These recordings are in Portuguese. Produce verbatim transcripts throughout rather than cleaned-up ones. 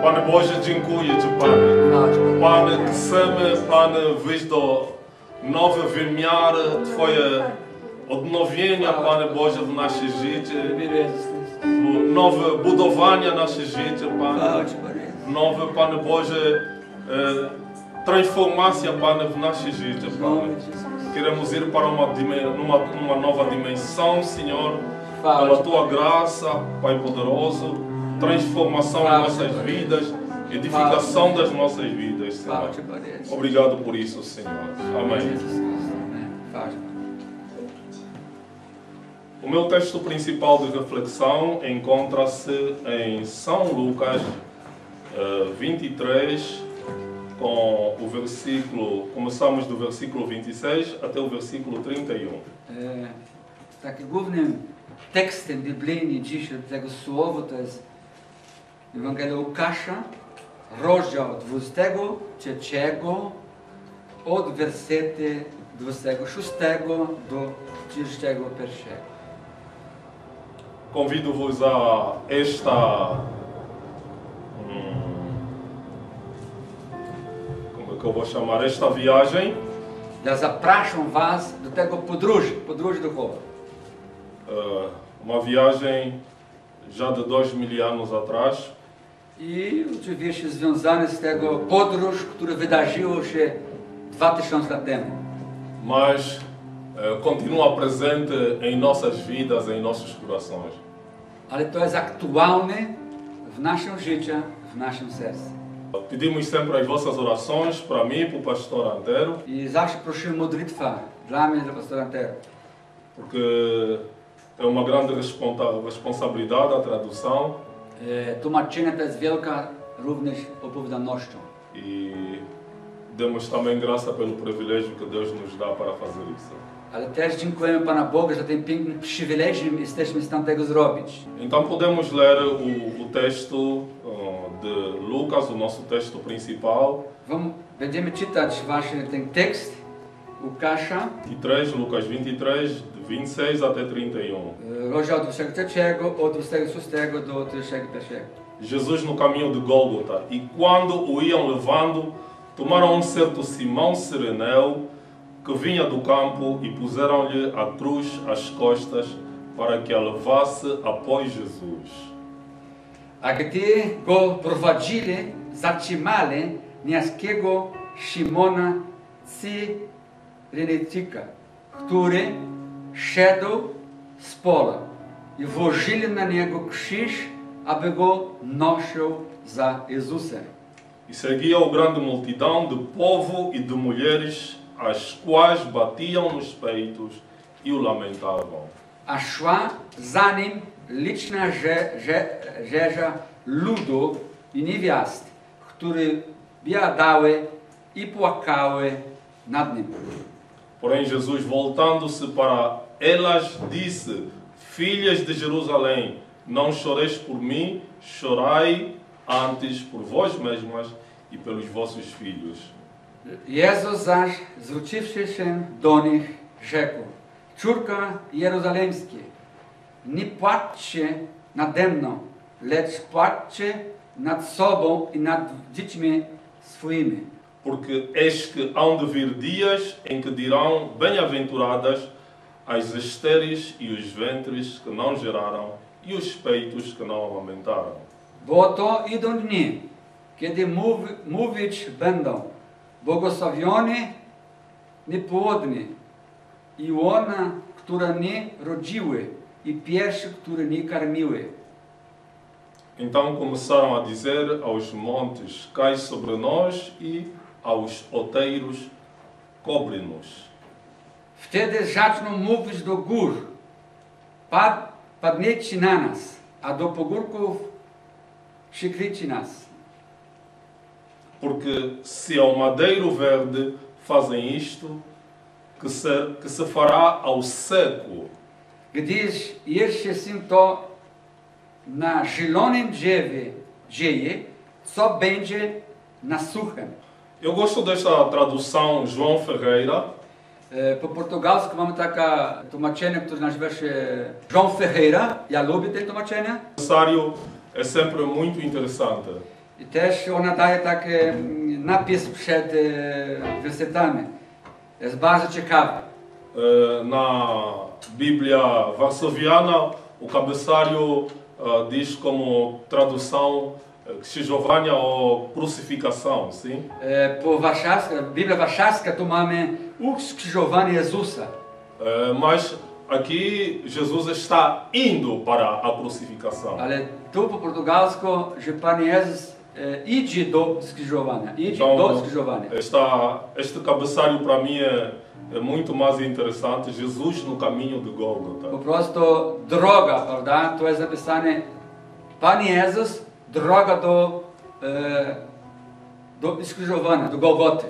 Panie Boże, dziękuję Ci, Panie. Panie, chcemy, Panie, wyjść do nowych wymiary Twoje odnowienia, Panie Boże, w nasze życie. Nowe budowania nasze życie, Panie. Nowe, Panie Boże, eh, transformacja, Panie, w nasze życie, Panie. Queremos ir para uma, numa, numa nova dimensão, Senhor, pela Tua graça, Pai poderoso, transformação em nossas vidas, edificação das nossas vidas, Senhor. Obrigado por isso, Senhor. Amém. O meu texto principal de reflexão encontra-se em São Lucas uh, vinte e três, com o versículo, começamos do versículo vinte e seis até o versículo trinta e um. E, takim głównym tekstem biblijnym dzisiaj tego słowa to jest Ewangelia Łukasza, rozdział dwudziesty trzeci od wersetu dwudziestego szóstego do trzydziestego pierwszego. Convido-vos a esta hum, como é que eu vou chamar esta viagem. Ja zapraszam was do tego podróży, podróży duchowej. Uh, uma viagem já de dois mil anos atrás. I oczywiście związane z tego podróż, która wydarzyło się dwa tysiące lat temu. Mas uh, continua presente em nossas vidas, em nossos corações. Ale to jest aktualne w naszym życiu, w naszym sercu. Pedimos sempre as vossas orações para mim, para o pastor Antero. I zawsze prosimy modlitwa dla mnie, dla pastora Antero. Porque é uma grande responsa responsabilidade a tradução. E, tłumaczenie to jest wielka również odpowiedzialnością. E demos também graça pelo privilégio que Deus nos dá para fazer isso. Ale też dziękujemy Pana Bogu za ten piękny przywilej, jesteśmy w stanie tego zrobić. Então podemos ler o, o texto uh, de Lucas, o nosso texto principal. Vamos, będziemy czytać właśnie ten tekst Łukasza. vinte e três, Lucas vinte e três, de vinte e seis até trinta e um. Rozdział dwudziesty trzeci od dwudziestego szóstego do trzydziestego pierwszego. Jesus no caminho de Gólgota. E quando o iam levando, tomaram um certo Simão Cireneu, que vinha do campo, e puseram-lhe a cruz às costas para que a levasse após Jesus. A gdy go prowadzili, zatrzymali niejakiego Szymona Cyrenejczyka, który szedł z pola, i włożyli na niego krzyż, aby go nosił za Jezusem. E seguia o grande multidão de povo e de mulheres, as quais batiam nos peitos e o lamentavam. A szła za nim liczna rzesza ludu i niewiast, które biadały i płakały nad nim. Porém Jesus, voltando-se para elas, disse: Filhas de Jerusalém, não choreis por mim, chorai antes por vós mesmas e pelos vossos filhos. Jezus zaś, zwróciwszy się do nich, rzekł: Córka jeruzalemskie, nie płaczcie nade mną, lecz płaczcie nad sobą i nad dziećmi swoimi. Porque eis que hão de vir dias em que dirão: Bem-aventuradas as estéreis e os ventres que não geraram e os peitos que não amamentaram. Bo to idą dni, kiedy mów, mówić będą: Błogosławiony niepłodny i łona, które nie rodziły, i piersi, które nie karmiły. Então começaram a dizer aos montes: Cai sobre nós, e aos outeiros: Cobre-nos. Wtedy zaczną mówić do gór: Pad, padniecie na nas, a do pogórków przykryjcie nas. Porque se ao madeiro verde fazem isto, que se, que se fará ao seco? Gdyż jeszcze się to na zielonym drzewie dzieje, co będzie na suchem. Eu gosto desta tradução João Ferreira. E, po portugalsku mamy takie tłumaczenie, które nazywa się João Ferreira. Ja lubię te tłumaczenia. O necessário é sempre muito interessante. I też ona daje taki mm, napis przed e, wersetami. Jest bardzo ciekawy. Eh, na Bíblia Varsoviana, o cabeçalho eh, diz como tradução eh, krzyżowania ou crucificação, sim? E, po warszawska, Biblia warszawska tu mamy ukrzyżowanie Jezusa. Eh, mas aqui Jesus está indo para a crucificação. Ale tu po portugalsku, że Pan Jezus e, idzie do skrzyżowania. Idzie Então, do skrzyżowania. esta, este cabeçalho para mim é, é muito mais interessante. Jesus no caminho de Po Gólgota. prostu droga, prawda? Tu jest napisane Pan Jezus, droga do, e, do skrzyżowania, do Golgoty.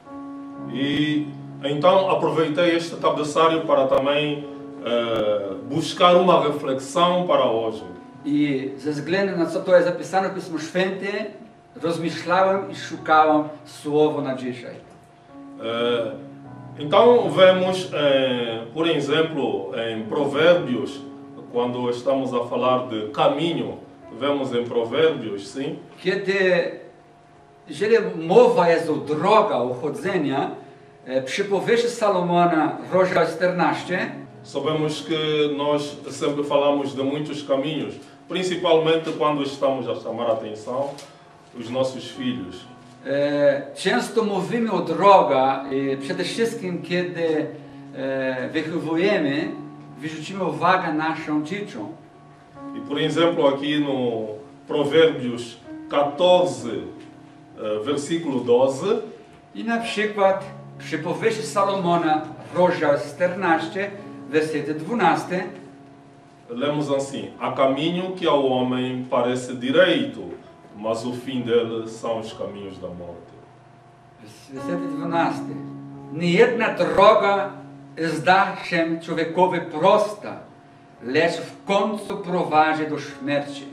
E então aproveitei este cabeçalho para também eh, buscar uma reflexão para hoje. I ze względu na co to jest zapisane w Pismo Święte, rozmyślałem i szukałem słowo na dzisiaj. Eh, então vemos, eh, por exemplo, em Provérbios, quando estamos a falar de caminho, vemos em Provérbios, sim, Kiedy, jeżeli mowa jest o droga, o chodzenia, e, przypowieści Salomona, rozdział czternaście, sabemos que nós sempre falamos de muitos caminhos, principalmente quando estamos a chamar a atenção os nossos filhos. e, często mówimy o droga, i przede wszystkim kiedy e, wychowujemy, wyrzucimy uwagę naszą dzieciom. E por exemplo, aqui no Provérbios catorze, eh, versículo doze, I na przykład przypowieści Salomona, rozdział czternaście, wersety dwanaście, lemos assim: há caminho que ao homem parece direito, mas o fim dele são os caminhos da morte. wersety dwanaście. Niejedna droga zda się człowiekowi prosta, lecz w końcu prowadzi do śmierci.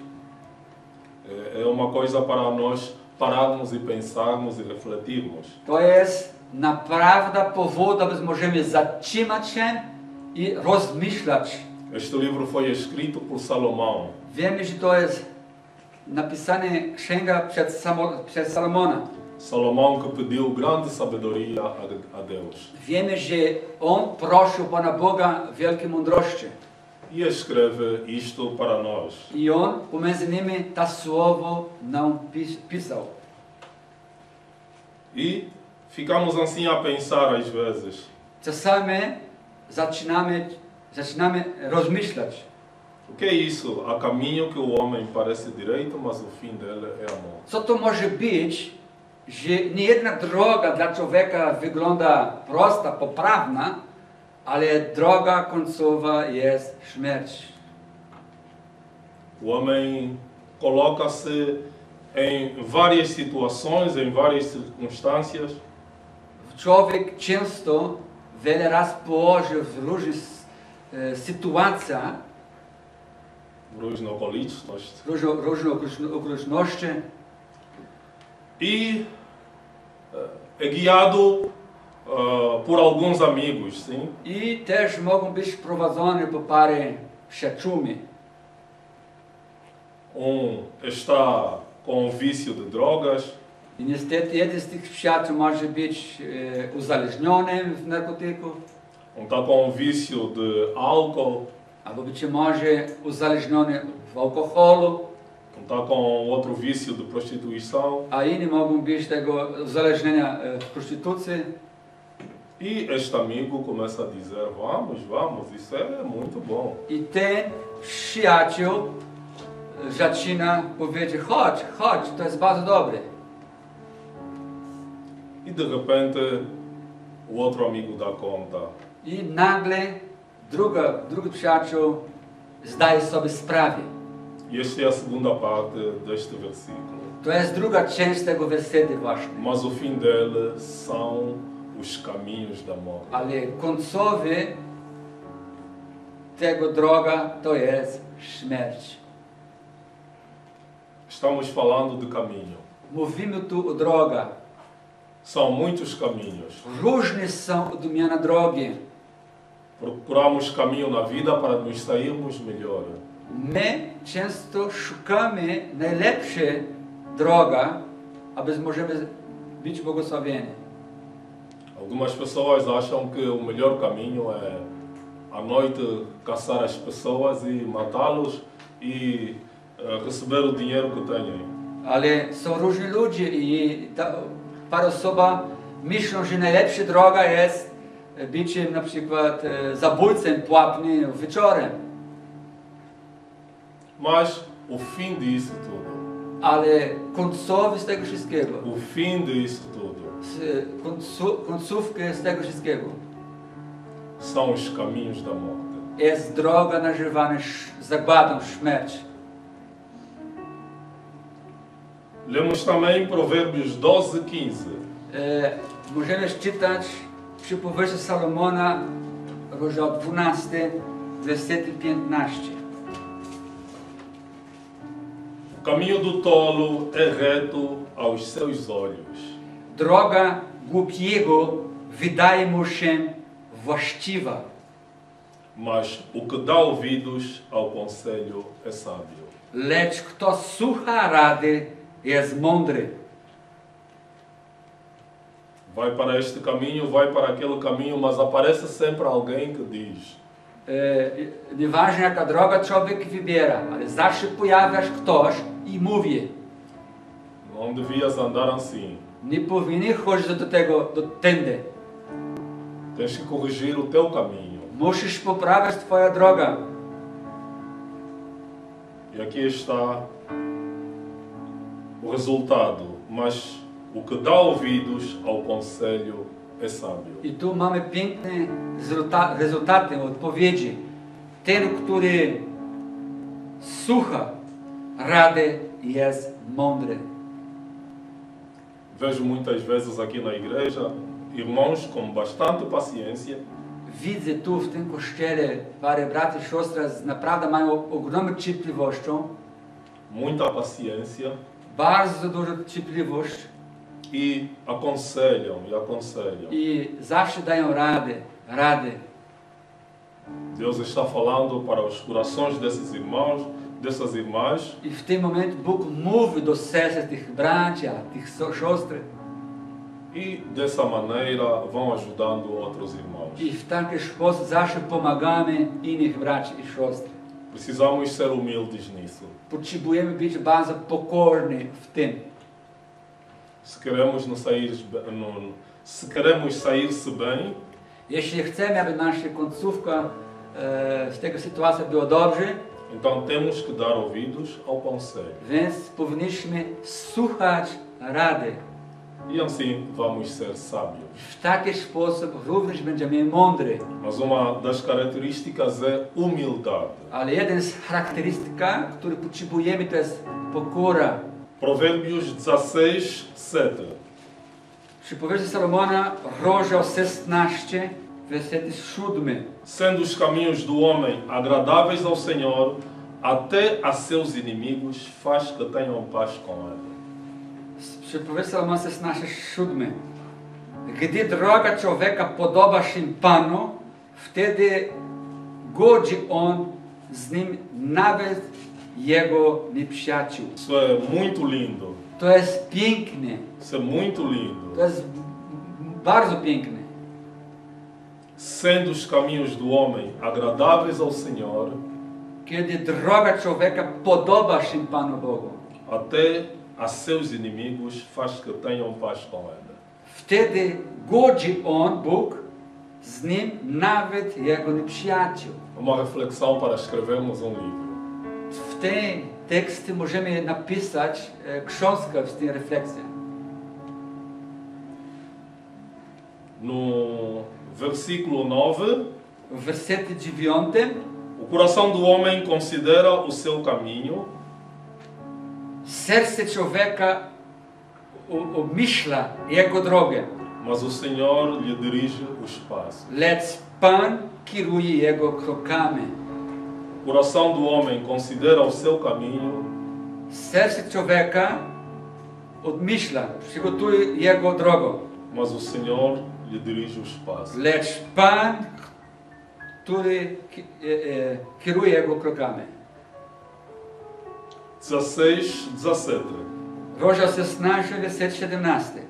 É é uma coisa para nós pararmos e pensarmos e refletirmos. To jest naprawdę powód, aby możemy zatrzymać się i rozmyślać. Este livro foi escrito por Salomão. Wiemy, że to jest napisane księga przed, Samo, przed Salomona. Salomão que pediu grande sabedoria a, a Deus. Wiemy, że on prosił Pana Boga wielkiej mądrości. E escreve isto para nós. I on pomiędzy nimi to słowo nam pis, pisał. E ficamos assim a pensar às vezes: Czasami zaczynamy, zaczynamy rozmyślać. o que é isso? Há caminho que o homem parece direito, mas o fim dele é a morte. Co to może być, że nie jedna droga dla człowieka wygląda prosta, poprawna, ale droga końcowa jest śmierć. O homem coloca-se em várias situações, em várias circunstâncias, Człowiek często wiele razy położył w różnych e, sytuacjach, różne okoliczności. różne, różne okoliczno- okoliczności E eh, é guiado eh, por alguns amigos, sim? i też mogą być prowadzone po parę przyjaciółmi. Um está com o vício de drogas, I niestety jeden z tych przyjaciół może być e, uzależniony w narkotyku, um está com o vício de álcool, albo być może uzależniony w alkoholu, um está com outro vício de prostituição. a inni mogą być tego uzależnienia e, w prostytucji. E este amigo começa a dizer: vamos, vamos, isso é muito bom. I ten przyjaciół e, zaczyna powiedzieć: chodź, chodź, to jest bardzo dobre. E de repente o outro amigo dá conta: I nagle druga, drugi przyjaciół zdaje sobie sprawę. e esta é a segunda parte deste versículo. To jest druga część tego wersetu właśnie. Mas o fim dele são os caminhos da morte. Ale końcowy tego droga to jest śmierć. Estamos falando de caminho. Mówimy tu o drogach. São muitos caminhos. Różne są odmiany drogi. Procuramos caminho na vida para nos sairmos melhor. My często szukamy najlepsze droga, aby możemy być błogosławieni. Algumas pessoas acham que o melhor caminho é à noite caçar as pessoas e matá-los e uh, receber o dinheiro que têm. Ale są różni ludzie i ta para osoba myślą, że najlepsza droga jest byciem na przykład e, zabójcą płatnym wieczorem. Mas o fim disso tudo, Ale końcowy z tego wszystkiego, o fim disso tudo, z, końcu, końcówkę z tego wszystkiego são os caminhos da morte. jest droga nazywana zagładą, śmierć. Lemos também Provérbios doze, quinze. E, możemy czytać przypowieści Salomona, rozdział dwunasty, wersety piętnaście. O caminho do tolo é reto aos seus olhos, Droga głupiego wydaje mu się właściwa, mas o que dá ouvidos ao conselho é sábio. lecz kto słucha rady, jest mądry. Vai para este caminho, vai para aquele caminho, mas aparece sempre alguém que diz: E, nieważne jaka droga człowiek wybiera, ale zawsze pojawia się ktoś i mówi, não devias andar assim. nie powinien chodzić do tego, do tędy. Tens que corrigir o teu caminho. Musisz poprawiać twoja droga. E aqui está o resultado. Mas o que dá ouvidos ao conselho é sábio. I tu mamy piękne rezulta rezultaty, odpowiedzi. Ten, który słucha rady, jest mądry. Vejo muitas vezes aqui na igreja irmãos com bastante paciência, Widzę tu w tym kościele parę braci i siostry z naprawdę mają ogromną cierpliwością, muita paciência, bardzo dużo cierpliwości e aconselham e aconselham. i zawsze dają rady, rady. Deus está falando para os corações desses irmãos, dessas irmãs, I w tym momencie Bóg mówi do serca tych braci, tych siostr e dessa maneira vão ajudando outros irmãos. i w taki sposób zawsze pomagamy innych braci i siostr. Precisamos ser humildes nisso. Potrzebujemy być bardzo pokorni w tym. Se queremos nos sair, no, se queremos sair-se bem, Jeśli chcemy, aby nasza końcówka e, z tego sytuacji była dobrze, então temos que dar ouvidos ao conselho. więc powinniśmy słuchać rady. E assim vamos ser sábios. W taki sposób również będziemy mądry. Mas uma das características é humildade. Ale jeden z charakterystyka, który potrzebujemy, to jest pokora. Provérbios dezesseis, sete. Przypowieści Salomona, rozdział szesnasty, werset siódmy. Sendo os caminhos do homem agradáveis ao Senhor, até a seus inimigos faz que tenham paz com ele. Przypowieści Salomona szesnasty, siódmy. Gdy droga człowieka podoba się Panu, wtedy godzi on z nim nawet jego nieprzyjaciół. Isso é muito lindo. To jest piękne. Isso é muito lindo. To jest bardzo piękne. Sendo os caminhos do homem agradáveis ao Senhor, Kiedy droga człowieka podoba się Panu Bogu, até a seus inimigos faz que tenham paz com ele. wtedy godzi on, Bóg, z nim nawet jego nieprzyjaciół. Uma reflexão para escrevermos um livro. W tej teksty możemy napisać e, książkę z tej refleksji. No versículo nove, W wersecie dziewiątym o coração do homem considera o seu caminho, serce człowieka o- obmyśla jego drogę, mas o Senhor lhe dirige os passos. lecz Pan kieruje jego krokami. O coração do homem considera o seu caminho, Serce człowieka obmyśla, przygotuje jego drogę, mas o Senhor lhe dirige os passos. lecz Pan, który ki- e, e, kieruje jego krokami. dezesseis, dezessete. Rozdział szesnasty, werset siedemnasty.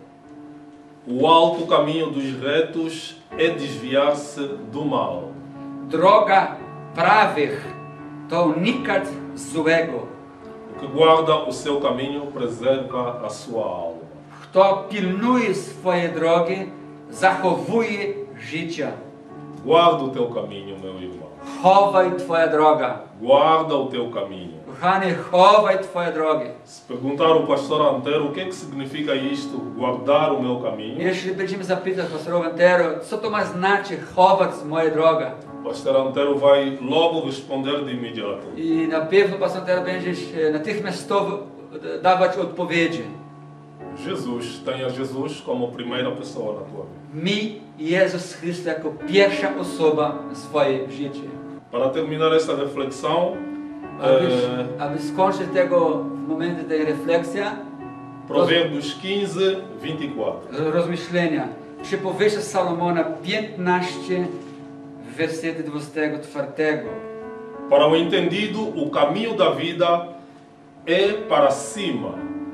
O alto caminho dos retos é desviar-se do mal. Droga prawych to unikać złego. O que guarda o seu caminho preserva a sua alma. Kto pilnuje swoje drogi, zachowuje życie. Guarda o teu caminho, meu irmão. Chowaj twoja droga. Guarda o teu caminho. Kochany, chowaj twoje drogi. Se perguntar ao pastor Antero o que é que significa isto, guardar o meu caminho, Jeśli będziemy zapytać pastora Antero, co to ma znaczyć chować moje droga? o pastor Antero vai logo responder de imediato. I na pewno pastor Antero będzie natychmiastowo dawać odpowiedzi. Jesus, tenha Jesus como primeira pessoa na tua vida. Mi Jezus Chrystus jako pierwsza osoba w swoim życiu. Para terminar esta reflexão, Aby, eh, aby skończyć tego w momencie tej refleksji, Provérbios quinze, vinte e quatro. rozmyślenia. Przypowieści Salomona piętnaście, werset dwudziestego czwartego. Para o entendido, o caminho da vida é para cima.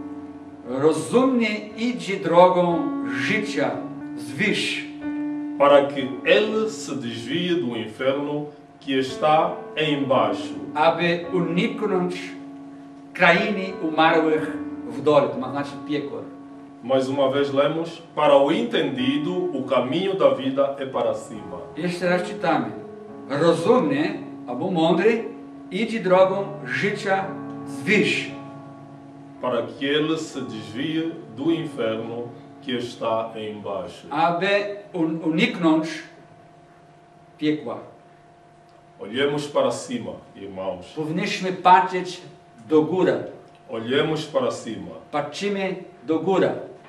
Rozumnie idzie drogą życia zwyż, Para que ele se desvie do inferno que está embaixo. aby uniknąć krainy umarłych w dole, to ma znaczy piekło. Mais uma vez lemos, para o entendido, o caminho da vida é para cima. Jeszcze raz czytamy. Rozumnie albo mądry idzie drogą życia zwyż, Para que ele se desvie do inferno que está embaixo. aby un uniknąć piekła. Olhemos para cima, irmãos. Powinniśmy patrzeć do góry. Olhemos para cima. Patrzymy do góry.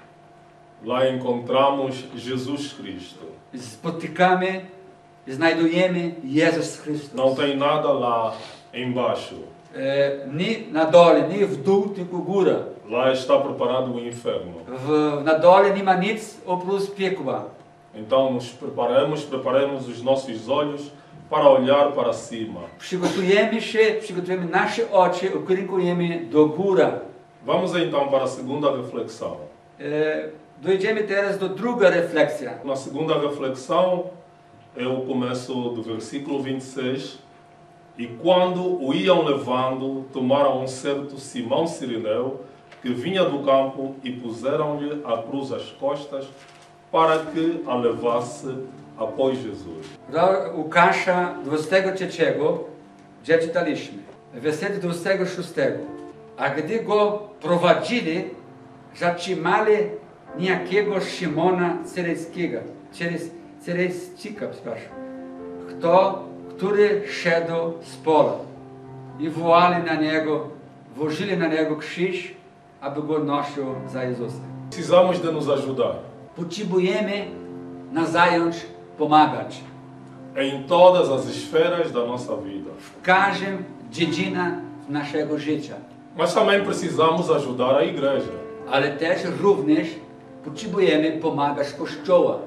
Lá encontramos Jesus Cristo. Spotykamy, znajdujemy Jezus Chrystus. Não tem nada lá embaixo. E, nie na dole, nie w dół, tylko góra. Lá está preparado o inferno. W, na dole nie ma nic oprócz piekła. Então nos preparamos, preparemos os nossos olhos para olhar para cima. Przygotujemy się, przygotujemy nasze oczy, ukierunkujemy do góry. Vamos então para a segunda reflexão. E, dojdziemy teraz do drugiej refleksji. Na segunda reflexão é o começo do versículo vinte e seis. E quando o iam levando, tomaram um certo Simão Sirineu, que vinha do campo, e puseram-lhe a cruz às costas, para que a levasse após Jesus. Łukasza dwudziestego trzeciego, gdzie czytaliśmy, werset dwudziestego szóstego. A gdy go prowadzili, zatrzymali niejakiego Szymona Cyryjskiego, Cyryjczyka, przepraszam, kto, który szedł z pola. I wołali na niego, włożyli na niego krzyż, aby go nosił za Jezusem. Precisamos de nos ajudar Potrzebujemy nawzajem pomagać. em todas as esferas da nossa vida. W każdym dziedzinach naszego życia. Mas também precisamos ajudar a igreja. Ale też również potrzebujemy pomagać Kościoła.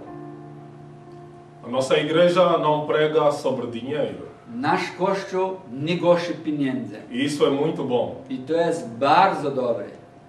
A nossa igreja não prega sobre dinheiro. Nasz Kościół nie głosi pieniędzy. E isso é muito bom. I to jest bardzo dobre.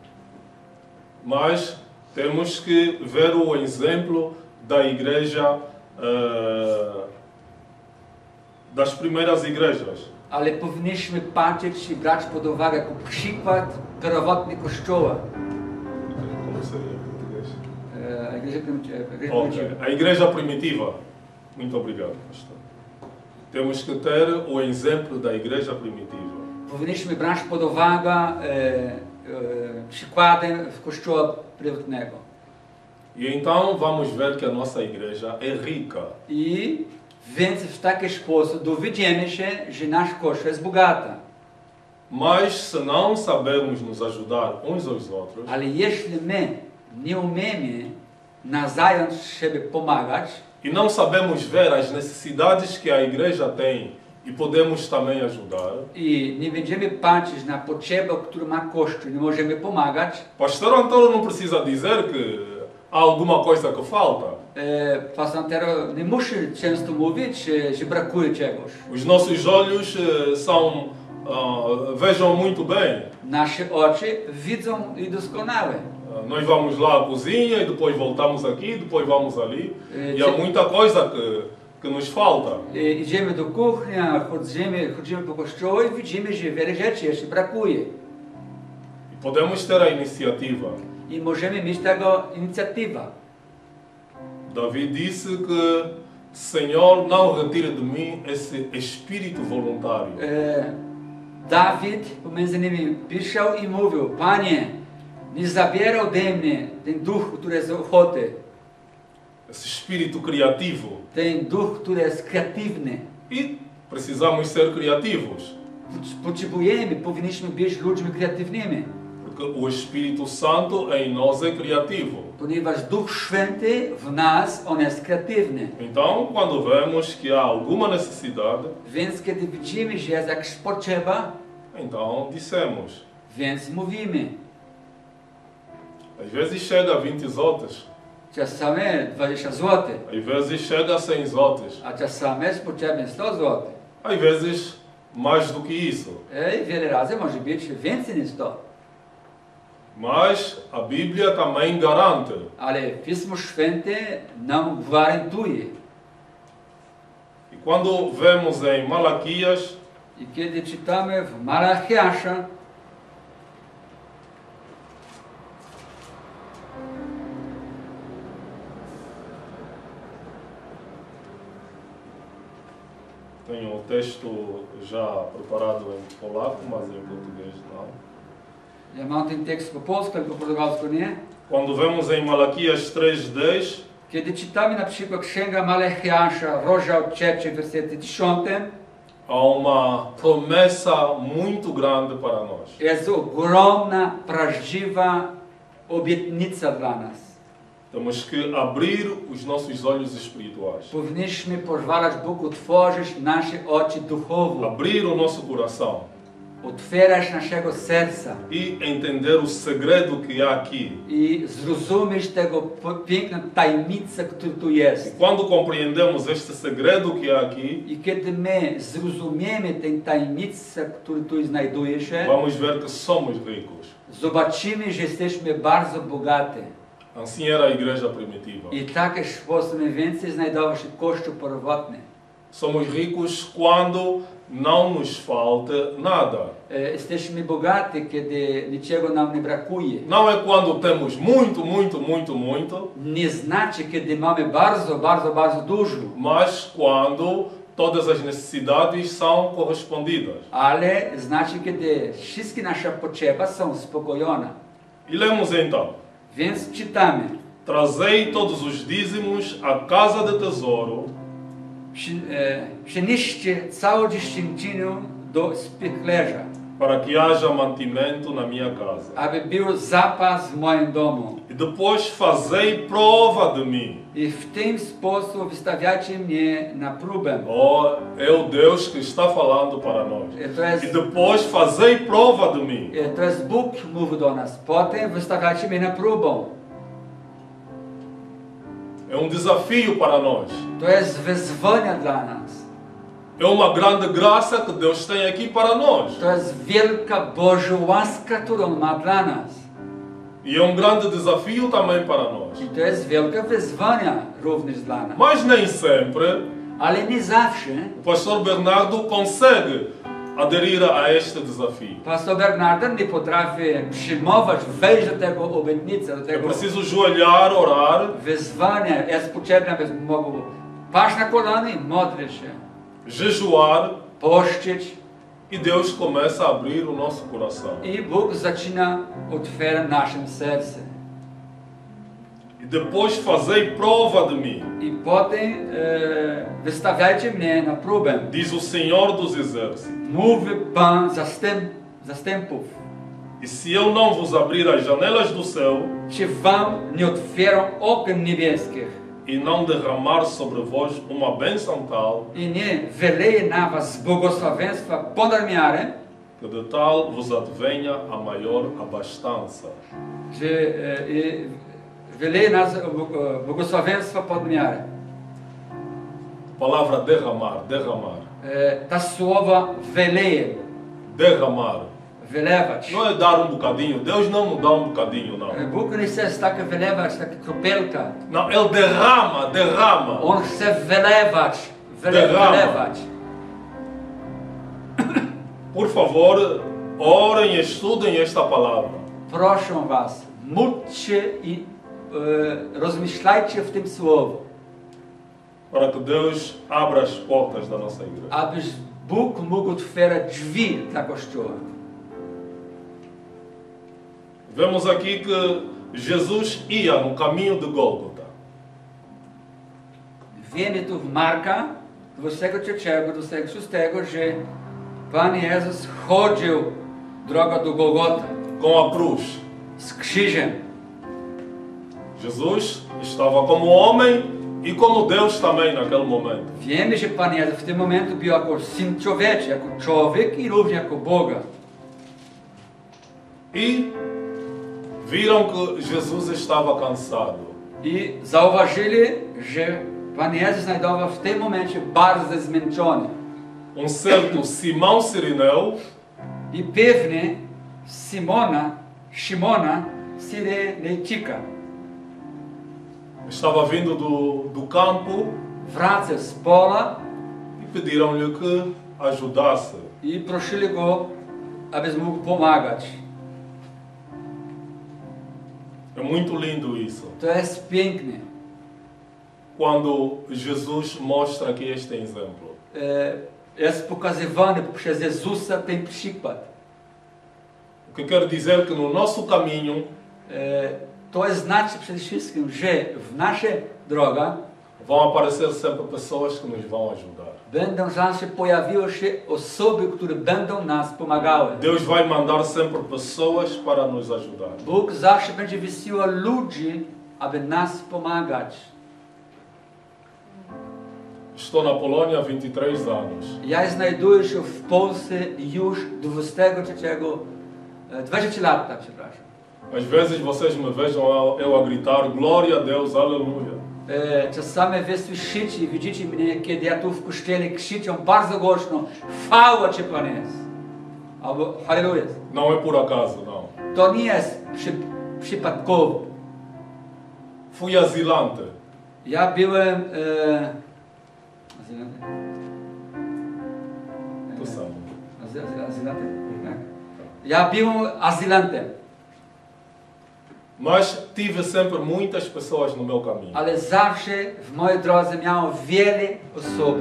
Mas temos que ver o exemplo da igreja, eh, das primeiras igrejas. Ale powinniśmy patrzeć i brać pod uwagę jako przykład pierwotny Kościoła. Como seria em português? E, a igreja primitiva. Ok, a igreja primitiva. Muito obrigado, pastor. Temos que ter o exemplo da igreja primitiva. Powinniśmy brać pod uwagę e, e, przykładem Kościoła pierwotnego. E então vamos ver que a nossa igreja é rica. I więc w taki sposób dowiemy się, że nasz Kościół jest bogaty. Mas se não sabermos nos ajudar uns aos outros, Ale jeśli my nie umiemy nawzajem siebie pomagać e não sabemos ver as necessidades que a igreja tem e podemos também ajudar, i nie będziemy patrzeć na potrzeby, które ma Kościół, nie możemy pomagać, pastor Antônio não precisa dizer que há alguma coisa que falta. e, pastor Antero nie musi często mówić, że, że brakuje czegoś. Os nossos olhos eh, são ah, vejam muito bem. Nasze oczy widzą i doskonałe. Ah, nós vamos lá à cozinha e depois voltamos aqui, depois vamos ali. Eh, E há muita coisa que, que nos falta. I idziemy do kuchni, a chodzimy, chodzimy po kościołu i widzimy, że wiele rzeczy jeszcze brakuje. E podemos ter a iniciativa. I możemy mieć tego inicjatywę. Davi disse que Senhor, não retire de mim esse espírito voluntário. E, Dawid pomiędzy innymi pisał i mówił: Panie, nie zabieraj ode mnie ten duch, który jest ochoty, Esse espírito criativo. ten duch, który jest kreatywny. E precisamos ser criativos. Potrzebujemy, powinniśmy być ludźmi kreatywnymi. Porque o Espírito Santo em nós é criativo. Ponieważ Duch Święty w nas, on jest kreatywny. Então, quando vemos que há alguma necessidade, Więc kiedy widzimy, że jest jakaś potrzeba, então dissemos. więc mówimy. Às vezes chega a vinte zlotys, Czasami dwadzieścia złotych, às vezes chega a cem zlotys, a czasami jest potrzebne sto złotych. às vezes mais do que isso. I wiele razy może być więcej niż to. Mas a Bíblia também garante. Ale Pismo Święte nam gwarantuje. E quando vemos em Malaquias, I kiedy czytamy w Malachiasza, tenho o texto já preparado em polaco, mas em português não. ja mam ten tekst po polsku, ale po portugalsku nie. Quando vemos em Malaquias três dez, Kiedy czytamy na przykład Księga Malachiasza, rozdział trzeci, wersety dziesiąty, há uma promessa muito grande para nós. jest ogromna, prawdziwa obietnica dla nas. Temos que abrir os nossos olhos espirituais, Powinniśmy pozwalać Bogu otworzyć nasze oczy duchowo, abrir o nosso coração otwierać naszego serca e entender o segredo que há aqui. i zrozumieć tego po- piękną tajemnicę, która tu E jest. quando compreendemos este segredo que há aqui, I kiedy my zrozumiemy tę tajemnicę, która tu znajduje się, vamos ver que somos ricos. zobaczymy, że jesteśmy bardzo bogaty. Assim era a igreja primitiva. I w taki sposób mniej więcej znajdował się Kościół pierwotny. Somos ricos quando não nos falta nada. E, Jesteśmy bogaty, kiedy niczego nam nie brakuje. Não é quando temos muito, muito, muito, muito, Nie znaczy, kiedy mamy bardzo, bardzo, bardzo dużo, mas quando todas as necessidades são correspondidas. ale znaczy, kiedy wszystkie nasze potrzeby są uspokojone. E lemos então: Więc czytamy: Trazei todos os dízimos à casa de tesouro, Przy, e, Przenieście całą dziesięcinę do spichlerza, para que haja mantimento na minha casa. aby był zapas w moim domu. E depois fazei prova de mim. I w ten sposób wystawiacie mnie na próbę. Oh, é o Deus que está falando para nós. E to jest, E depois fazei prova de mim. e, to jest Bóg mówi do nas. Potem wystawiacie mnie na próbę. É um desafio para nós. To jest wyzwanie dla nas. É uma grande graça que Deus tem aqui para nós. To jest wielka Boża łaska, którą ma dla nas. E é um grande desafio também para nós. I to jest wielkie wyzwanie również dla nas. Mas nem sempre Ale nie zawsze o pastor Bernardo consegue aderir a este desafio. pastor Bernardo nie potrafi przyjmować, wejść do tego obietnicy, do É tego preciso joelhar, orar, wyzwania. Jest potrzebne, aby mógł paść na kolana i modlić się, jejuar, pościć. e Deus começa a abrir o nosso coração. I Bóg zaczyna otwierać naszym serce. E depois fazei prova de mim, I potem e, wystawiajcie mnie na próbę. diz o Senhor dos Exércitos. Mówi Pan zastęp, zastępów. E se eu não vos abrir as janelas do céu Czy wam nie otwieram okien niebieskich e não derramar sobre vós uma bênção tal, i nie wyleję na was błogosławieństwa ponad miarę, que de tal vos advenha a maior abastança. czy e, i wyleję nas e, błogosławieństwa pod miarę. Palavra derramar, derramar. E, ta słowa wyleję. derramar. Wylewać. Não é dar um bocadinho. Deus não nos dá um bocadinho, não. Bóg nie chce takie wylewać, takie kropelka. Não, Ele derrama, derrama. On chce wylewać, wyle, Derrama. wylewać. Por favor, orem e estudem esta palavra. Proszę was, módlcie i e, rozmyślajcie w tym słowu, Para que Deus abra as portas da nossa igreja. abyś Bóg mógł otwierać drzwi dla Kościoła. Vemos aqui que Jesus ia no caminho de Gólgota. Wiemy tu w Marka dwudziestego trzeciego, dwudziestego szóstego, że Pan Jezus chodził drogą do Golgoty Com a cruz. z krzyżem. Jesus estava como homem e como Deus também naquele momento. Wiemy, że Pan Jezus w tym momencie był jako Syn Człowieczy, jako człowiek i również jako Boga. E viram que Jesus estava cansado. I zauważyli, że Pan Jezus znajdował w tym momencie bardzo zmęczony. Um certo Simão Sirineu I pewnie Simona, Szymona Syrenejczyka estava vindo do, do campo wraca z pola e pediram-lhe que ajudasse. i prosili go, aby mógł pomagać. É muito lindo isso. To jest piękne. Quando Jesus mostra aqui este exemplo. E, Jest pokazywany przez Jezusa ten przykład. O que quer dizer que no nosso caminho E, To jest znaczy przede wszystkim, że w naszej drogach vão aparecer sempre pessoas que nos vão ajudar. będą zawsze pojawiły się osoby, które będą nas pomagały. Deus vai mandar sempre pessoas para nos ajudar. Bóg zawsze będzie wysyłał ludzi, aby nas pomagać. Estou na Polônia há vinte e três anos. Ja znajduję się w Polsce już dwudziestego trzeciego, dwadzieścia trzy lata, przepraszam. Às vezes vocês me vejam eu a gritar glória a Deus, aleluia. E, czasami wy słyszycie, widzicie mnie, kiedy ja tu w kościele krzyczę bardzo głośno: chwała Ci, Pan jest. Albo halleluja. Não é por acaso, não. To nie jest przy, przypadkowo. Fui asilante. Ja byłem... E, azylante? To samo. Azy, azy, azylantem? Tak. Ja byłem azylantem. Mas tive sempre muitas pessoas no meu caminho. Ale zawsze w mojej drodze miało wiele osób.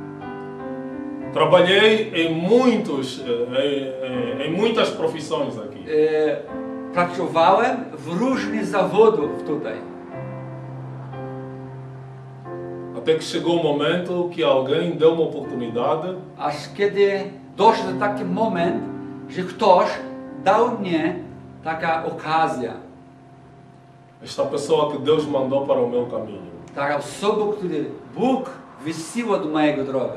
Trabalhei em muitos, em, em, em muitas profissões aqui. E, pracowałem w różnych zawodach tutaj. Até que chegou o momento que alguém deu uma oportunidade Aż kiedy doszedł do taki moment, że ktoś dał mnie taka okazja. esta pessoa que Deus mandou para o meu caminho. Taka osoba, którą Bóg wysyłał do mojego droga.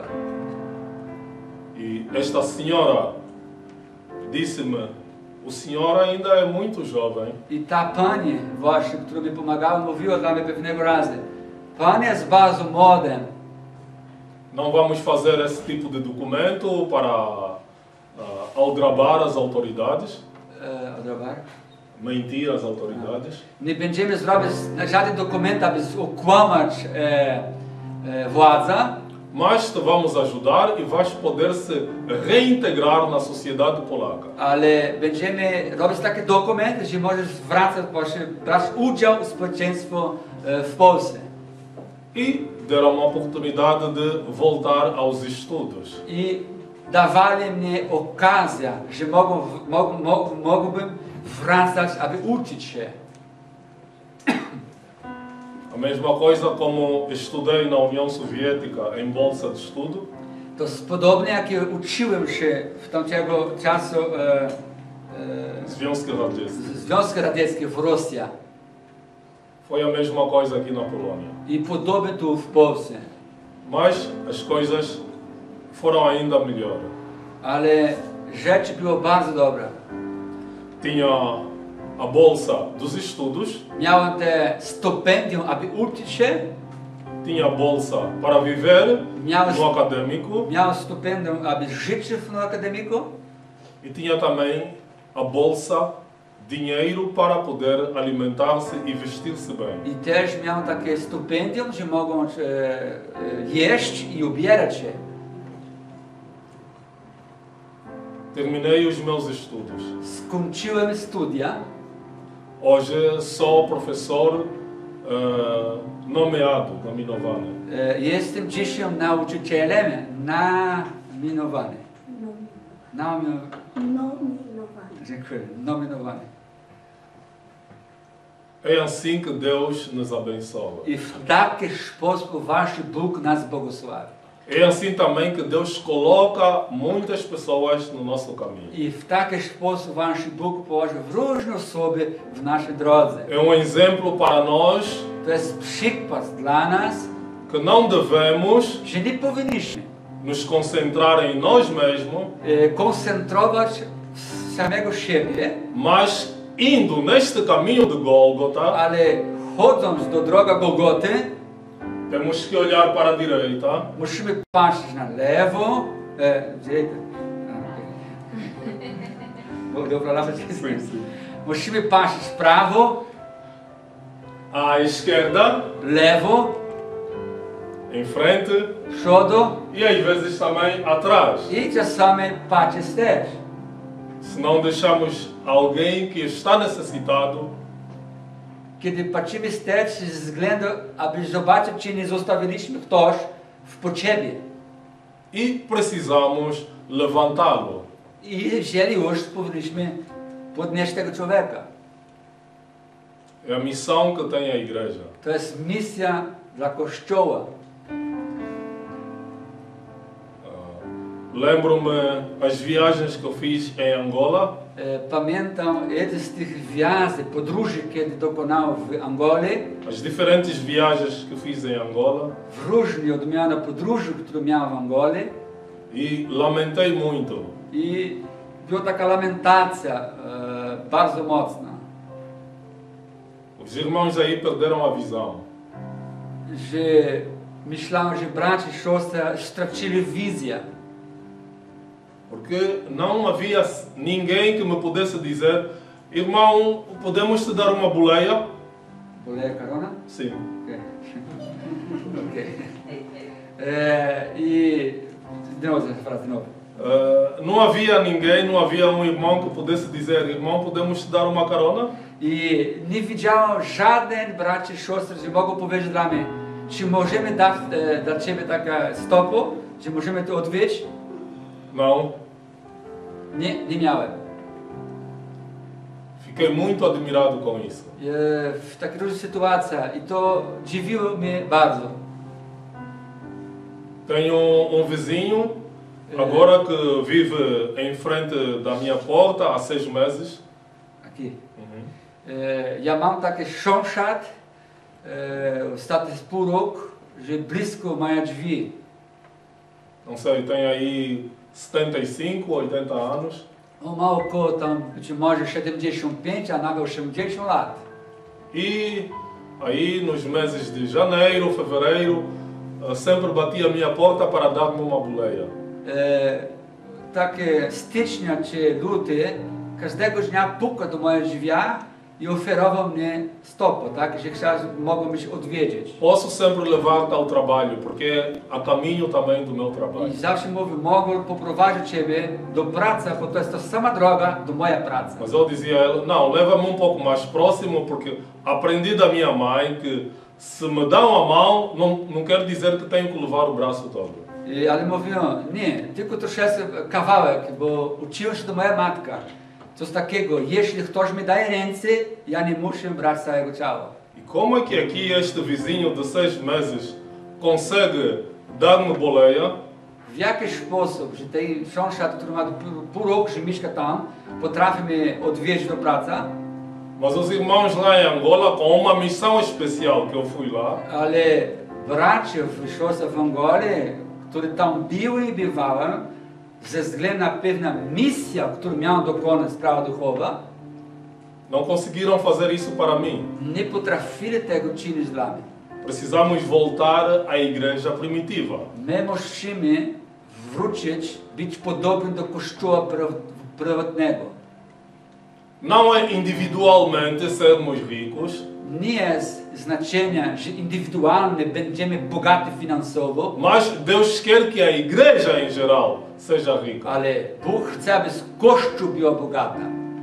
E esta senhora disse-me: o senhor ainda é muito jovem. I ta pani właśnie, która mi pomagała, mówiła dla mnie pewnego razu: Pan jest bardzo młodym. Não vamos fazer esse tipo de documento para uh, aldrabar as autoridades, E, odrabar? mentir às autoridades. Nie będziemy zrobić żaden dokument, aby okłamać e, e, władza, Mas te vamos ajudar e vais poder se reintegrar na sociedade polaca. ale będziemy robić takie dokumenty, że możesz wracać, właśnie brać udział w społeczeństwie e, w Polsce. E deram uma oportunidade de voltar aos estudos. I dawali mnie okazję, że mogą, mogą, mogą, mógłbym wracać, aby uczyć się. A mesma coisa como estudei na União Soviética em bolsa de estudo. To jest podobnie jak ja uczyłem się w tamtego czasu e, e, Związki Radzieckie. Związku Radzieckiego w Rosji. Foi a mesma coisa aqui na Polônia. I podobnie tu w Polsce. Mas as coisas foram ainda melhor. Ale rzeczy były bardzo dobre. Tinha a bolsa dos estudos, Miałem te stypendium, aby uczyć się. tinha bolsa para viver Miałem, no acadêmico miałem stypendium, aby żyć w akademiku. e tinha também a bolsa, dinheiro para poder alimentar-se e vestir-se bem. I też miał takie stypendium, że mogą e, e, jeść i ubierać się. Terminei os meus estudos. Skończyłem studia. Hoje sou professor uh, nomeado, nominowany. E, jestem dzisiaj nauczycielem nominowany. Nomi- Nominowany. Dziękuję. Nominowany. É assim que Deus nos abençoa. I w taki sposób wasz Bóg nas błogosławi. É assim também que Deus coloca muitas pessoas no nosso caminho. I w taki sposób wasz Bóg położył różne osoby w naszej drodze. É um exemplo para nós To jest przykład dla nas, que não devemos że nie powinniśmy nos concentrar em nós mesmos, e, koncentrować w samego siebie, mas indo neste caminho de Gólgota, ale chodząc do drogi Golgoty, temos que olhar para a direita, musimy patrzeć na lewo, e, direita. Bo deu pra lá, mas musimy patrzeć w prawo, à esquerda, lewo, em frente przodu e às vezes também atrás. i czasami patrzeć też. Se não deixamos alguém que está necessitado, Kiedy patrzymy wstecz ze względu, aby zobaczyć, czy nie zostawiliśmy ktoś w potrzebie. e precisamos levantá-lo. I jeżeli już powinniśmy podnieść tego człowieka. É a missão que tem a igreja. To jest misja dla Kościoła. Lembro-me as viagens que eu fiz em Angola. E, Pamiętam jeden z tych wjazd, podróży, kiedy dokonał w Angoli. As diferentes viagens que fiz em Angola. W różne odmiany podróży, które miał w Angoli. E lamentei muito. I była taka lamentacja e, bardzo mocna, Os irmãos aí perderam a visão. że myślałem, że bracia i siostry stracili wizję. Porque não havia ninguém que me pudesse dizer: irmão, podemos te dar uma boleia? Boleia carona? Sim. Ok. Ok. É, e... De novo, essa frase de novo. Uh, não havia ninguém, não havia um irmão que pudesse dizer: irmão, podemos te dar uma carona? I nie widziałem żaden braci i siostry, że mogą powiedzieć dla mnie, czy możemy dać e, dla Ciebie taka stopu, że możemy to odwiedzić? Não. Nie, nie miałem. Fiquei muito admirado com isso. E, w takich różnych sytuacjach i to dziwiło mnie bardzo. Tenho um, um vizinho, agora que vive em frente da minha porta há seis meses. Aqui. Uhum. E, ja mam taki sąsiad, e, ostatni z pół roku, że blisko moje drzwi. Não sei, tem aí setenta e cinco, oitenta anos. On ma około tam być może siedemdziesiąt pięć, a nawet osiemdziesiąt lat. E aí nos meses de janeiro, fevereiro, eh, sempre batia a minha porta para dar-me uma boleia. E, takie stycznia czy luty, każdego dnia puka do mojej drzwi i oferował mnie stopo, tak, że chciał, mogą mich odwiedzić. Posso sempre levar-te ao trabalho, porque é a caminho também do meu trabalho. I zawsze mówił, mogę poprowadzić Ciebie do pracy, bo to jest ta sama droga do mojej pracy. Mas eu dizia a ele: não, leva-me um pouco mais próximo, porque aprendi da minha mãe que se me dão a mão, não, não quer dizer que tenho que levar o braço todo. I, ale mówią, nie, tylko troszeczkę kawałek, bo uczyłem się do mojej matka. Coś takiego, jeśli ktoś mi daje ręce, ja nie muszę brać całego ciała. E como é que aqui este vizinho de seis meses consegue dar-me boleia? W jaki sposób, że ten sąsiad, który ma pół, pół roku, że mieszka tam, potrafi mnie odwieźć do pracy? Mas os irmãos lá em Angola, com uma missão especial que eu fui lá, Ale bracia w siostry w Angoli, które tam były i bywałem, ze względu na pewną misję, którą miałem dokonać, sprawa duchowa, não conseguiram fazer isso para mim. nie potrafili tego czynić dla mnie. Precisamos voltar à igreja primitiva. My musimy wrócić, być podobni do Kościoła prvotnego. Não é individualmente sermos ricos, Nie jest znaczenia, że indywidualnie będziemy bogaty finansowo, mas Deus quer que a igreja em geral seja rica. ale Bóg chce, aby Kościół był bogata.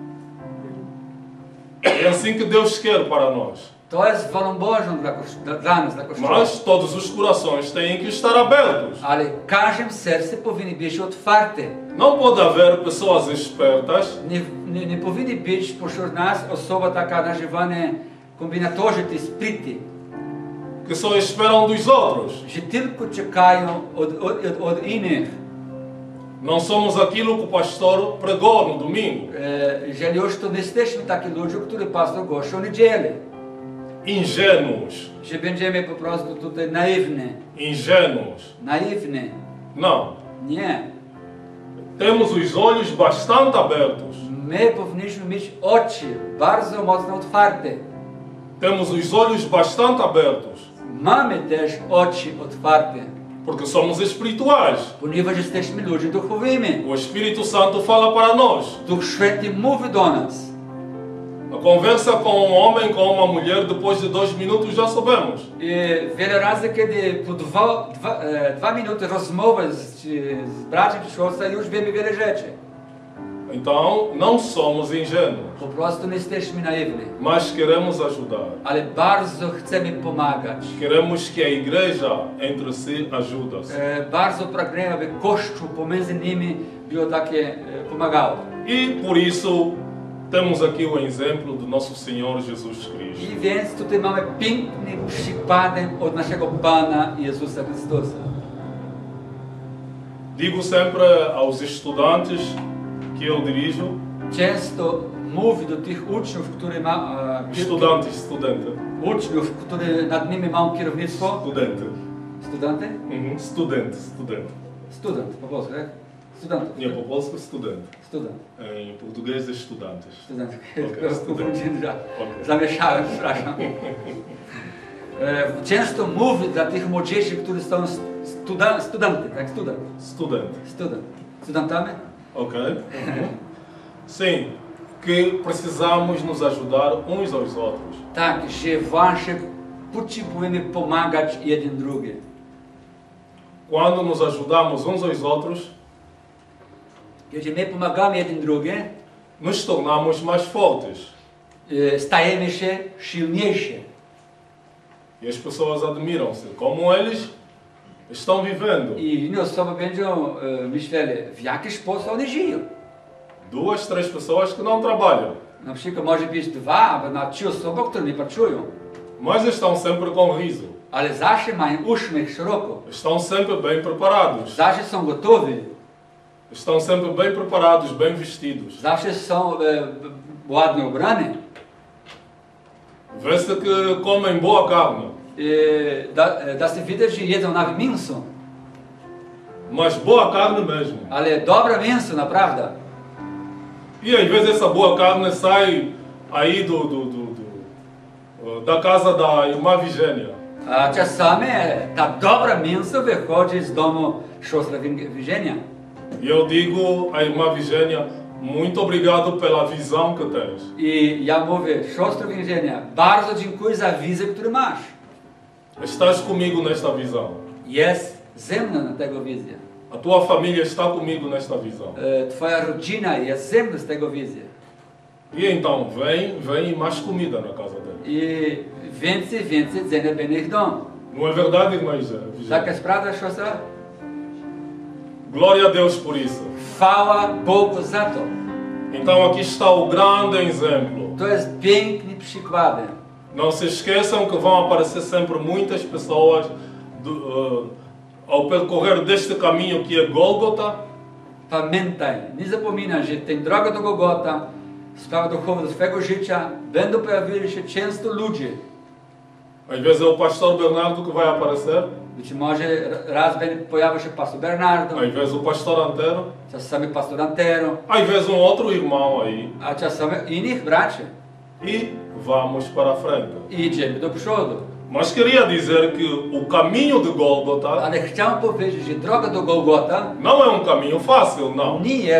É assim que Deus quer para nós. To jest wolą Bożą dla, dla, dla nas, dla Kościoła. Mas todos os corações têm que estar abertos. Ale każdym serce powinny być otwarte. Não pode haver pessoas espertas Nie, nie, nie powinny być pośród nas osoba taka nazywana kombinatorzy, te spryty, que só esperam dos outros. że tylko czekają od, od, od, od innych. Não somos aquilo que o pastor pregou no domingo. E, jeżeli już to nie jesteśmy taki ludzie, którzy pastor głoszą niedzielę. Ingênuos. Że będziemy po prostu tutaj naiwni. Ingênuos. Naiwni. Não. Nie. Temos os olhos bastante abertos. My powinniśmy mieć oczy bardzo mocno otwarte. Temos os olhos bastante abertos. Mamy też oczy otwarte, Porque somos espirituais. ponieważ jesteśmy ludźmi duchowymi. O Espírito Santo fala para nós. Duch Święty mówi do nas. A conversa com um homem, com uma mulher, depois de dois minutos já sabemos. I wiele razy, kiedy po dwa, dwa, e, dwa minuty rozmowy z, z bratem czy siostrą, już wiemy wiele rzeczy. Então, não somos ingênuos, Po prostu nie jesteśmy naiwni, mas queremos ajudar. ale bardzo chcemy pomagać. Queremos que a igreja entre si ajude-se. E, bardzo pragniemy, aby Kościół pomiędzy nimi było takie e, pomagało. E por isso temos aqui o exemplo do nosso Senhor Jesus Cristo. I więc tutaj mamy piękny przykład od naszego Pana Jezusa Chrystusa. Digo sempre aos estudantes que eu dirijo, Często mówi do tych uczniów, które ma e, estudantes, studente, uczniów, które nad nimi mają kierownictwo. studente, Studenty? uhum. studente, studente. Student po polsku, tak? Studentów. Nie, po polsku studente. Student. Em português é estudantes. Student. Okej, student. Okej. Zamieszałem, przepraszam. E, Często mówi dla tych młodzieży, którzy są studa, studenty, tak? Student. Studente. Student. Studentami? Ok? Sim, que precisamos nos ajudar uns aos outros. Tak, że właśnie potrzebujemy pomagać jeden drugi. Quando nos ajudamos uns aos outros, Kiedy my pomagamy jeden drugi, nos tornamos mais fortes. e, stajemy się silniejsi. E as pessoas admiram-se como eles estão vivendo. I inne osoby będą e, myśleli, w jaki sposób oni żyją. Duas, três pessoas que não trabalham, Na przykład może być dwa albo na trzy osoby, które nie pracują, mas estão sempre com riso. ale zawsze mają uśmiech szeroko. Estão sempre bem preparados. Zawsze są gotowi, Estão sempre bem preparados, bem vestidos. zawsze są e, ładnie ubrani. Vê-se que comem boa carne, E, da, e, da się widać, że jedzą nawet mięso, mas boa carne mesmo. ale dobre mięso, naprawdę. E às vezes essa boa carne sai aí do, do, do, do, da casa da irmã Vigênia. A czasami ta dobre mięso wychodzi z domu siostry Wiżenia. E eu digo à irmã Vigênia, muito obrigado pela visão que tens. I ja mówię, siostro Wiżenia, bardzo dziękuję za wizję, którą masz. Estás comigo nesta visão. Jest ze mną na tego wizję. A tua família está comigo nesta visão. E, Twoja rodzina jest ze mną z tego wizji. E então, vem, vem e mais comida na casa dele. I więcej, więcej jedzenia będzie ich domu. Não é verdade, irmã Vigênia? Taka jest prawda, siostra? Glória a Deus por isso. Chwała Bogu za to. Então aqui está o grande exemplo. To jest piękny przykład. Não se esqueçam que vão aparecer sempre muitas pessoas do, uh, ao percorrer deste caminho que é Gólgota. Pamiętaj, nie zapominaj, że tę drogę do Golgota, sprawa duchowa do swojego życia, będą pojawili się często ludzie. Às vezes é o pastor Bernardo que vai aparecer, Być może raz będzie pojawił się pastor Bernardo, às vezes o pastor Antero, czasami pastor Antero, às vezes um outro irmão aí. a czasami innych braci. E vamos para a frente. I idziemy do przodu. Mas queria dizer que o caminho de Gólgota Ale chciałem powiedzieć, że droga do Golgota não é um caminho fácil, não. nie jest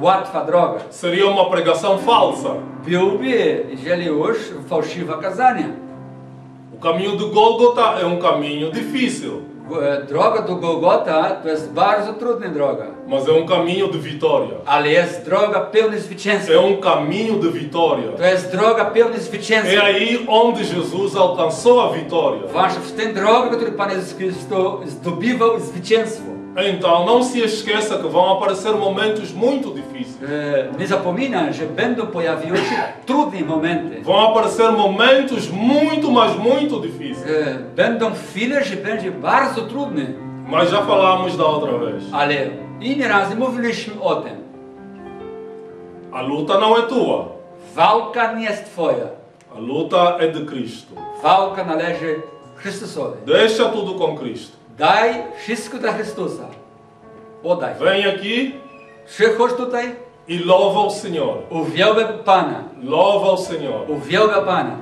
łatwa droga. Seria uma pregação falsa. Byłby, jeżeli już, fałszywe kazania. O caminho de Gólgota é um caminho difícil, E, Droga do Golgota to jest bardzo trudna droga, mas é um caminho de vitória. ale jest droga pełna zwycięstwa. É um caminho de vitória. To jest droga pełna É zwycięstwa. aí onde Jesus alcançou a vitória. Właśnie w tę drogę, którą Pan Jezus Chrystus zdobywał zwycięstwo. Então não se esqueça que vão aparecer momentos muito difíceis. E, Nie zapominaj, że będą pojawiły się trudne momenty. Vão aparecer momentos muito, mas muito difíceis. E, Będą chwile, że będzie bardzo trudne. Mas já falamos da outra vez. Ale inny razy mówiliśmy o tym. A luta não é tua. Walka nie jest twoja. A luta é de Cristo. Walka należy Chrystusowi. Deixa tudo com Cristo. Daj wszystko dla Chrystusa. Podaj. Vem aqui Przychodź tutaj, e louva o Senhor. uwielbiaj Pana. Louva o Senhor. Uwielbiaj Pana.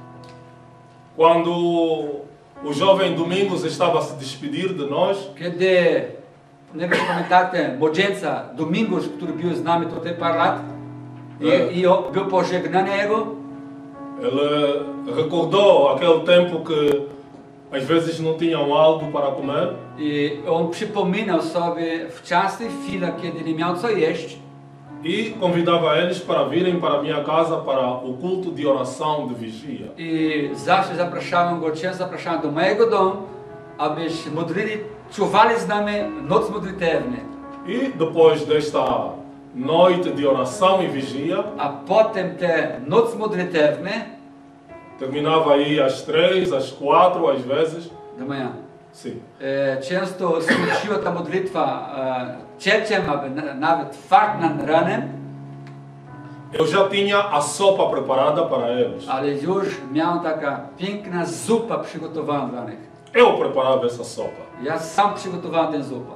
Quando o jovem Domingos estava a se despedir de nós, Kiedy, nie wiem, pamiętacie, młodzieńca Domingos, który był z nami tutaj parę lat i, i o- był pożegnany jego, ele recordou aquele tempo que às vezes não tinham algo para comer. i on przypominał sobie w czasy, chwile, kiedy nie miał co jeść E convidava eles para virem para a minha casa para o culto de oração de vigia. i zawsze zapraszałem go, często zapraszałem do mojego domu, abyśmy modlili, czuwali z nami noc modlitewną. E depois desta noite de oração e vigia, A potem te noc modlitewne, terminava aí às três, às quatro, às vezes. do manhã, Sim. e, często skończyła ta modlitwa e, cieciem, aby na, nawet czwartym ranem, Eu já tinha a sopa preparada para eles. ale już miałem taka piękna zupa przygotowana dla nich. Eu preparava essa sopa. Ja sam przygotowałem tę zupę.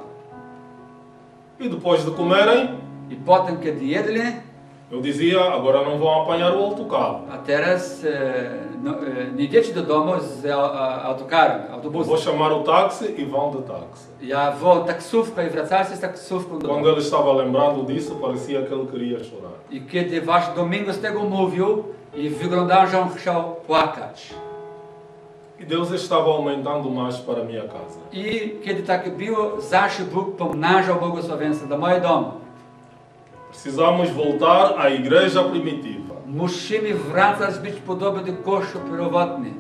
E depois de comerem, I potem, kiedy jedli, eu dizia, agora não vão apanhar o autocarro. a teraz e, no, e, nie idziecie do domu z a, a, autokarem, Vou autobusem. chamar o táxi e vão de táxi. Ja wołam taksówkę i wracacie z taksówką do Quando domu. ele estava lembrando disso, parecia que ele queria chorar. I kiedy wasz Domingos tego mówił, i wyglądało, że on chciał płakać. E Deus estava aumentando mais para a minha casa. I kiedy tak było, zawsze Bóg pomnażał błogosławieństwo dla mojego domu. Precisamos voltar à igreja primitiva. Musimy wracać, być podobny do Kościół pierwotny.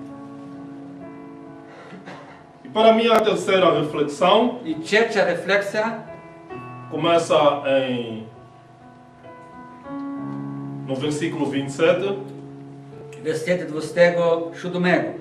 E para mim a terceira reflexão I trzecia refleksja começa em no versículo vinte e sete. wersetu dwudziestego siódmego.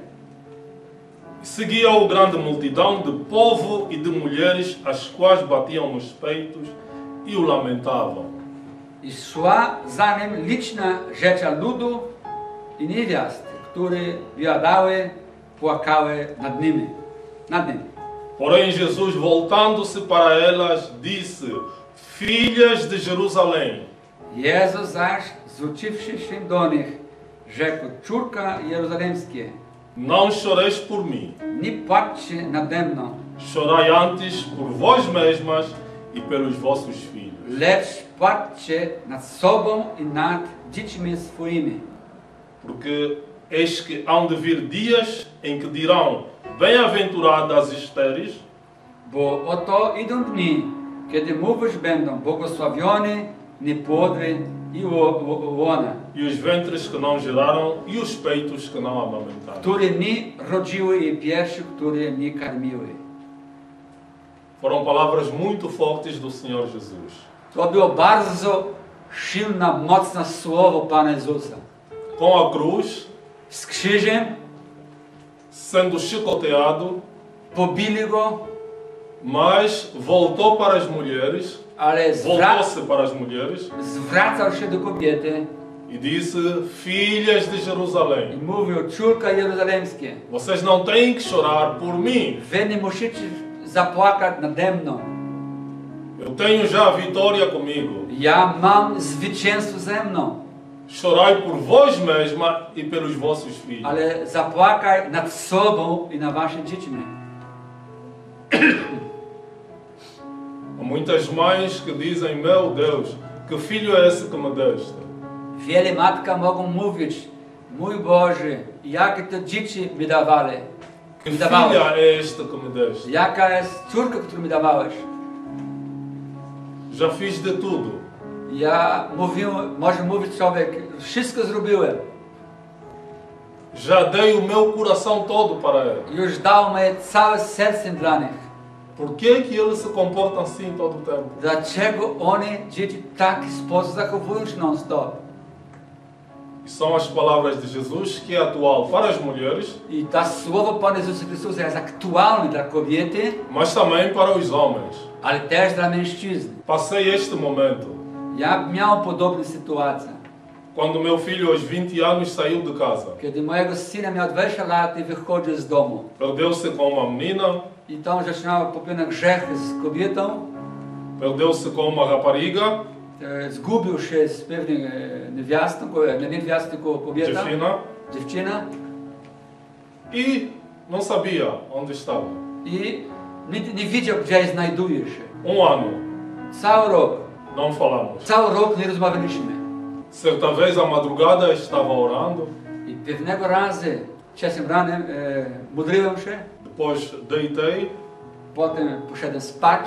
Seguia-o grande multidão de povo e de mulheres, as quais batiam nos peitos e o lamentavam. I szła za nim liczna rzecza ludu i niewiast, które biadały, płakały nad nimi. Nad nim. Porém, Jesus, voltando-se para elas, disse: Filhas de Jerusalém, Jezus zaś, zwróciwszy się do nich, rzekł: Córka jeruzalemskie, não choreis por mim, nie płaczcie nade mną, chorai antes por vós mesmas e pelos vossos filhos. lecz płaczcie nad sobą i nad dziećmi swoimi. Porque eis que hão de vir dias em que dirão: Bem-aventuradas estéreis, Bo oto idą dni, kiedy mówić będą błogosławiony, niepłodny i ło- ło- łona, e os ventres que não geraram e os peitos que não amamentaram. które nie rodziły i piersi, które nie karmiły. Foram palavras muito fortes do Senhor Jesus. To było bardzo silne, mocne słowo Pana Jezusa. Com a cruz, Z krzyżem sendo chicoteado, pobili go, mas voltou para as mulheres, ale zwra- voltou-se para as mulheres zwracał się do kobiety e disse: Filhas de i Jerusalém, mówił: Córka jeruzalemskie, vocês não têm que chorar por mim. wy nie musicie zapłakać nade mną. Eu tenho já a vitória comigo. Ja mam zwycięstwo ze mną. Chorai por vós mesma e pelos vossos filhos. Ale zapłakaj nad sobą i na waszymi dziećmi. Há muitas mães que dizem: Meu Deus, que filho é esse que me deste? Wiele matka mogą mówić, mój Boże, jakie to dzieci mi dawali. Que Mi dawałeś. filha é esta que me deste? Jaka jest córka, którą mi dawałeś? Já fiz de tudo. Ja mówiłem, może mówić człowiek, wszystko zrobiłem. Já dei o meu coração todo para ele. Już dał moje całe serce dla nich. Por que que ele se comporta assim todo o tempo? Dlaczego one, dzieci, w taki sposób zachowują się non-stop? E são as palavras de Jesus que é atual para as mulheres, I to słowo Pana Jezusa Chrystusa jest aktualne dla kobiety, mas também para os homens. ale też dla mężczyzny. Passei este momento Ja miałem podobną sytuację. quando meu filho aos vinte anos saiu de casa. Kiedy mojego syna miał dwadzieścia lat i wychodził z domu. Perdeu-se com uma menina, I tam zaczynał popełniać grzechy z kobietą. perdeu-se com uma rapariga, E, Zgubił się z pewną e, niewiastą, ko- nie niewiastą, tylko kobieta, dziewczyna, dziewczyna. e não sabia onde estava. I nie, nie wiedział, gdzie znajduje się. Um ano, Cały rok, não falamos. cały rok nie rozmawialiśmy. Certa vez à madrugada estava orando, I pewnego razu, czasem ranem, e, modliłem się, depois deitei potem poszedłem spać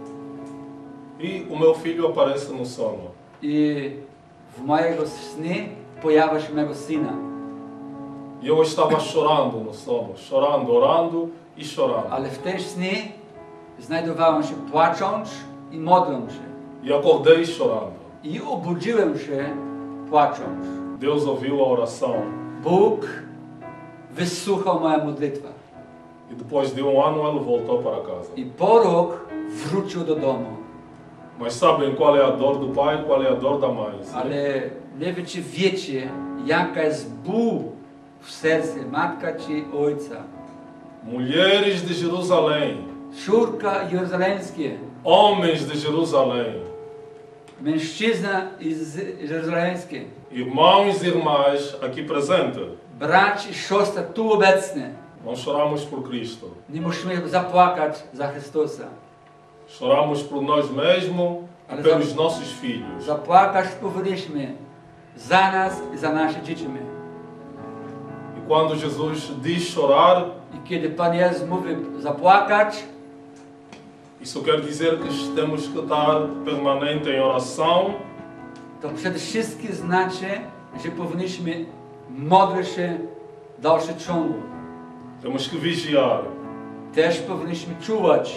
e o meu filho aparece no sono. i w mojego sny pojawia się mojego syna. E eu estava chorando no sono, chorando, orando e chorando. Ale w tym snie znajdowałem się płacząc i modląc się. E acordei chorando. I obudziłem się płacząc. Deus ouviu a oração Bóg wysłuchał moją modlitwę. e depois de um ano ele voltou para casa. I po rok wrócił do domu. Mas sabem qual é a dor do pai, qual é a dor da mãe? Ale nie wiem, czy wiecie, jaka jest ból w sercu matka czy ojca. Mulheres de Jerusalém, Córka jerozolimskie, homens de Jerusalém, mężczyzna z jerozolimskie, irmãos e irmãs aqui presentes, braci i siostry tu obecne. não choramos por Cristo, Nie musimy zapłakać za Chrystusa. choramos por nós mesmos e Ale pelos za- nossos filhos. Zapłakać powinniśmy za nas i za nasze dzieci. E quando Jesus diz chorar, I kiedy Pan Jezus mówi zapłakać, isso quer dizer que temos que estar permanente em oração, to przede wszystkim znaczy, że powinniśmy modlić się w dalszym ciągu. temos que vigiar. Też powinniśmy czuwać.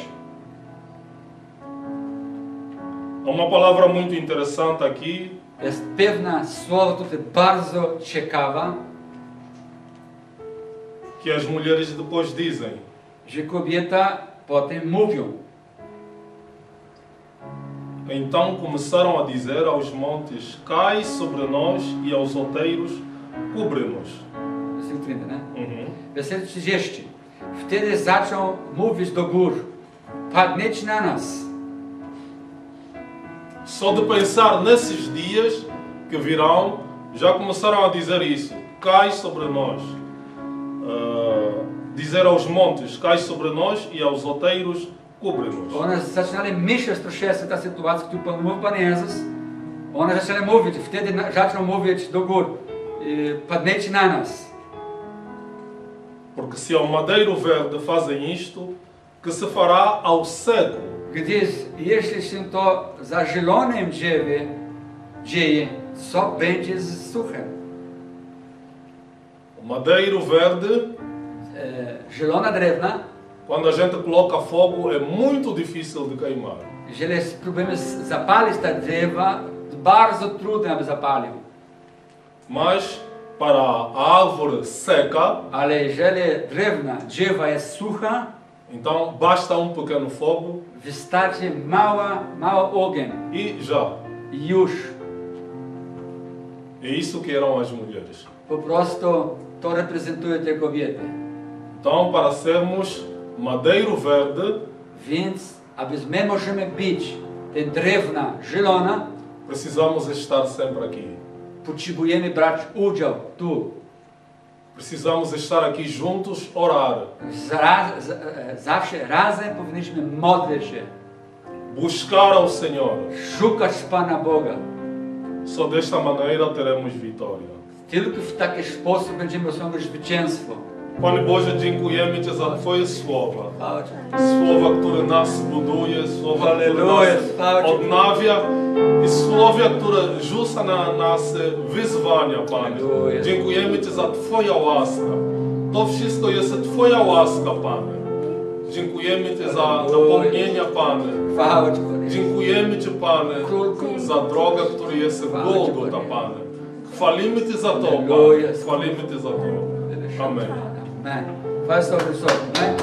Há uma palavra muito interessante aqui, Jest pewna słowo tutaj bardzo ciekawa, que as mulheres depois dizem: że kobieta potem mówią. Então começaram a dizer aos montes: cai sobre nós, e aos outeiros, cubre-nos. Jest trzydziesty, nie? Uhum. Werset trzydziesty. Wtedy zaczął mówić do gór. Padnijcie na nas. Só de pensar nesses dias que virão, já começaram a dizer isso: cai sobre nós. Ah, dizer aos montes: cai sobre nós, e aos outeiros, cubre-nos. One zaczynali myśleć troszeczkę ta sytuacja, którą Pan mówił Pan Jezus. One zaczęli mówić, wtedy na- zaczął mówić do gór. y, Padnijcie na nas. Porque se ao madeiro verde fazem isto, que se fará ao seco? Gdyż jeśli się to za zielonym drzewie dzieje, co będzie z suchem? O madeiro verde, E, zielona drewna, quando a gente coloca fogo, é muito difícil de queimar. jeżeli spróbujemy z- zapalić te drzewa, bardzo trudno, aby zapalił. Mas para a árvore seca, Ale jeżeli drewna, drzewa jest sucha, então basta um pequeno fogo wystarczy mała, mały ogień e já. i już. É isso que eram as mulheres. Po prostu to reprezentuje te kobiety. Então, para sermos madeiro verde, Więc, aby my możemy być ten drewna zielona, precisamos estar sempre aqui. potrzebujemy brać udział tu. Precisamos estar aqui juntos, orar, Zra, z, e, zawsze razem powinniśmy modlić się, buscar ao Senhor, szukać Pana Boga, Só desta maneira teremos vitória. Tylko w taki sposób będziemy osiągać zwycięstwo. Panie Boże, dziękujemy Ci za Twoje słowa. Chwała Ci. Słowa, które nas buduje, słowa, które Halleluja, nas chwała Ci. odnawia i słowa, które rzuca na nas wyzwania, Panie. Halleluja. Dziękujemy Ci za Twoja łaska. To wszystko jest Twoja łaska, Panie. Dziękujemy Ci za napomnienia, Panie. Chwała Ci, Panie. Dziękujemy Ci, Panie, za drogę, która jest w Golgota, Panie. Chwalimy Cię za to, Panie. Chwalimy Cię za to. Amen. Amen. Faz sobre o sol, né?